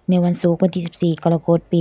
ในวันศุกร์วันที่14 กรกฎาคม ปี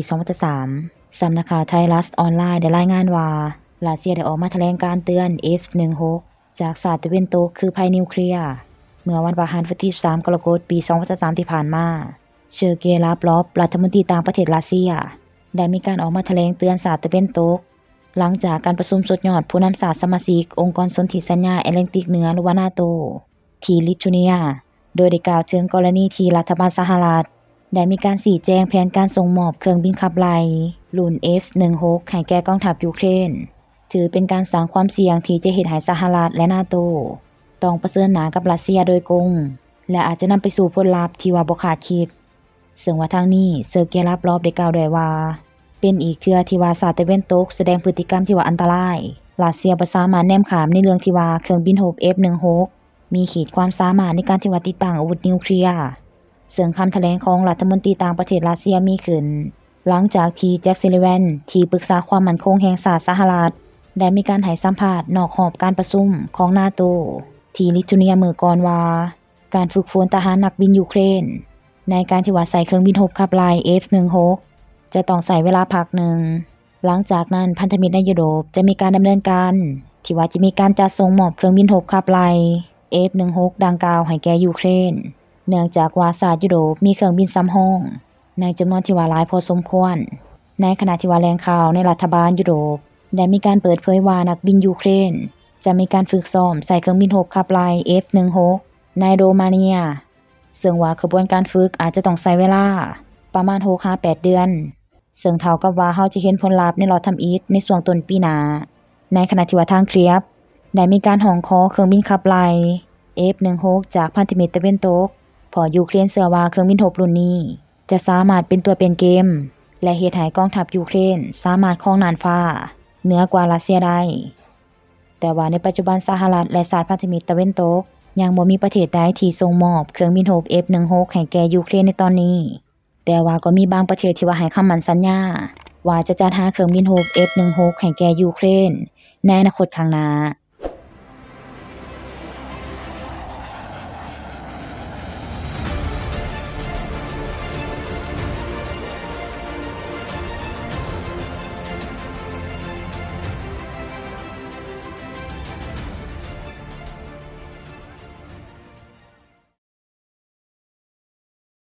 2023 สำนักข่าวไทยรัฐออนไลน์ได้รายงานว่ารัสเซียได้ออกมาแถลงการเตือน F-16 จากศาสตร์ตะวันตกคือภัยนิวเคลียร์เมื่อวันพฤหัสวันที่13 กรกฎาคม ปี 2023 ที่ผ่านมาเชอร์เกย์ ลาฟรอฟรัฐมนตรีต่างประเทศรัสเซียได้มีการออกมาแถลงเตือนศาสตร์ตะวันตกหลังจากการประชุมสุดยอดผู้นำชาติสมาชิกองค์กรสนธิสัญญาแอตแลนติกเหนือหรือว่า NATO ที่ลิทัวเนียโดยได้กล่าวถึงกรณีที่รัฐบาลสหรัฐได้มีการชี้แจงแผนการส่งมอบเครื่องบินขับไล่รุ่น F-16 ให้แก่กองทัพยูเครนถือเป็นการสร้างความเสี่ยงที่จะเฮ็ดให้สหรัฐและ NATO ต้องเผชิญหน้ากับรัสเซียโดยตรงและอาจจะนำไปสู่ผลลัพธ์ที่ว่าบ่คาดคิดซึ่งว่าทางนี้เซอร์เกย์ ลาฟรอฟได้กล่าวด้วยว่าเป็นอีกเทื่อที่ว่าชาติตะวันตกแสดงพฤติกรรมที่ว่าอันตรายรัสเซียบ่สามารถแนมขามในเรื่องที่ว่าเครื่องบินรบ F-16 มีขีดความสามารถในการที่ว่าติดตั้งอาวุธนิวเคลียร์ซึ่งคำแถลงของรัฐมนตรีต่างประเทศรัสเซียมีขึ้นหลังจากที่แจ็ค ซัลลิแวนที่ปรึกษาความมั่นคงแห่งชาติสหรัฐได้มีการให้สัมภาษณ์นอกหอบการประชุมของ NATO ที่ลิทัวเนียเมื่อก่อนว่าการฝึกฝนทหารนักบินยูเครนในการที่ว่าใส่เครื่องบินรบขับไล่ F-16 จะต้องใช้เวลาพักหนึ่งหลังจากนั้นพันธมิตรในยุโรปจะมีการดำเนินการที่ว่าจะมีการจัดส่งมอบเครื่องบินรบขับไล่ F-16 ดังกล่าวให้แก่ยูเครนเนื่องจากว่าชาติยุโรปมีเครื่องบินสำรองในจำนวนที่ว่าหลายพอสมควรในขณะที่ว่าแหล่งข่าวในรัฐบาลยุโรปได้มีการเปิดเผยว่านักบินยูเครนจะมีการฝึกซ้อมใส่เครื่องบินรบขับไล่ F-16 ในโรมาเนียซึ่งว่ากระบวนการฝึกอาจจะต้องใช้เวลาประมาณ 6-8 เดือนซึ่งเท่ากับว่าเราจะเห็นผลลัพธ์ในรอบทำอิฐในช่วงต้นปีหน้าในขณะที่ว่าทางเครียบได้มีการห้องขอเครื่องบินขับไล่ F-16 จากพันธมิตรตะวันตกเพราะยูเครนเชื่อว่าเครื่องบินรบรุ่นนี้จะสามารถเป็นตัวเป็นเกมและเฮ็ดให้กองทัพยูเครนสามารถครองน่านฟ้าเหนือกว่ารัสเซียได้แต่ว่าในปัจจุบันสหรัฐและชาติพันธมิตรตะวันตกยังบ่มีประเทศใดที่ส่งมอบเครื่องบินรบ F-16 ให้แก่ยูเครนในตอนนี้แต่ว่าก็มีบางประเทศที่ว่าให้คำมั่นสัญญาว่าจะจัดหาเครื่องบินรบ F-16 ให้แก่ยูเครนในอนาคตข้างหน้า